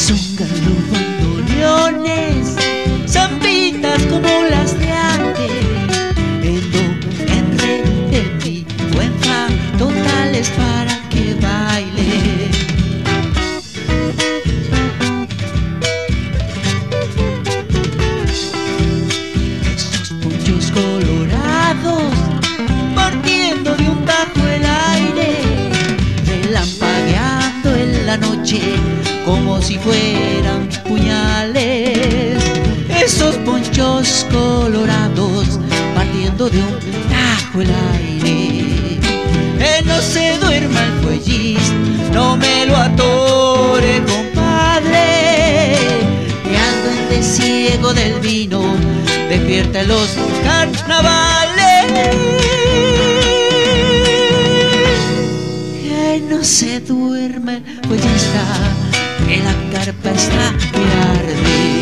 Zungan los bandoneones, zampitas como las de antes. En do, en re, en mi, o en fa, totales para que baile. Estos ponchos colorados, partiendo de un tajo el aire, relampagueando en la noche como si fueran puñales. Esos ponchos colorados, partiendo de un tajo el aire. No se duerma el fuellista, no me lo atore, compadre, que ando en desciego del vino, despierta en los carnavales. Que no se duerma el fuellista, que la carpa está que arde.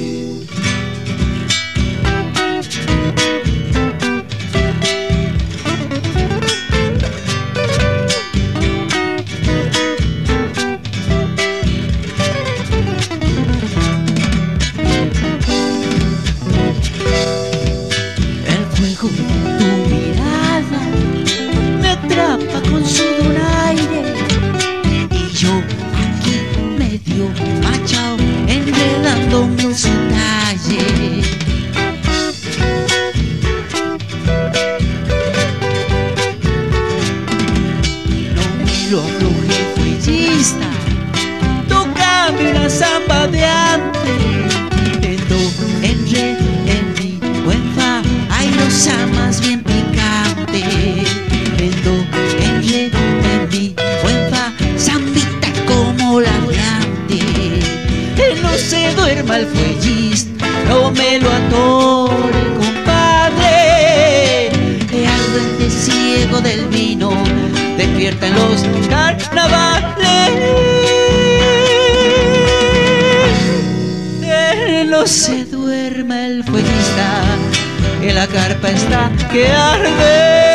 Tu mirada me atrapa con su donaire, y yo aquí medio machao, enredándome en su talle. No me lo afloje, fuellista, tócame una samba de antes. En do, en re, en mi, o en fa, hay los amas bien picante. En do, en re, en mi, o en fa, zambita como la de antes. Que no se duerma el fuellista, no me lo atore, compadre, que ando en desciego del vino, despierta en los carnavales. Que no se duerma el fuellista, que la carpa está que arde.